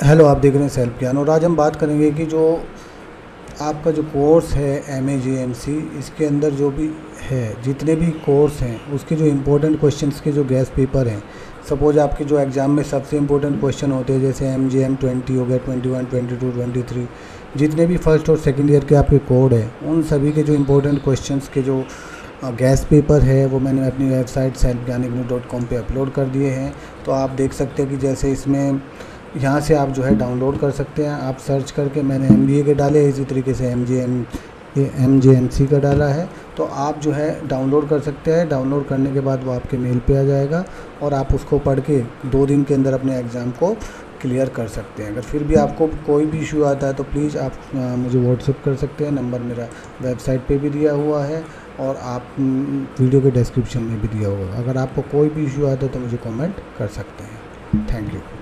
Hello, आप देख रहे हैं सेल्फ ज्ञान। और आज हम बात करेंगे कि जो आपका जो कोर्स है MAJMC, इसके अंदर जो भी है, जितने भी कोर्स हैं उसके जो इम्पोर्टेंट क्वेश्चंस के जो गेस्ट पेपर हैं, सपोज आपके जो एग्ज़ाम में सबसे इम्पोर्टेंट क्वेश्चन होते हैं, जैसे MJM 20 हो गया, 21, 22, 23, जितने भी फर्स्ट और सेकेंड ईयर के आपके कोड है, उन सभी के जो इम्पोर्टेंट क्वेश्चंस के जो गेस्ट पेपर है वो मैंने अपनी वेबसाइट selfgyanignu.com पे अपलोड कर दिए हैं। तो आप देख सकते हैं कि जैसे इसमें यहाँ से आप जो है डाउनलोड कर सकते हैं। आप सर्च करके मैंने MBA के डाले, इसी तरीके से MJMC का डाला है, तो आप जो है डाउनलोड कर सकते हैं। डाउनलोड करने के बाद वो आपके मेल पे आ जाएगा और आप उसको पढ़ के 2 दिन के अंदर अपने एग्ज़ाम को क्लियर कर सकते हैं। अगर फिर भी आपको कोई भी इशू आता है तो प्लीज़ आप मुझे व्हाट्सएप कर सकते हैं। नंबर मेरा वेबसाइट पे भी दिया हुआ है और आप वीडियो के डिस्क्रिप्शन में भी दिया होगा। अगर आपको कोई भी इशू आता है तो मुझे कमेंट कर सकते हैं। Thank you.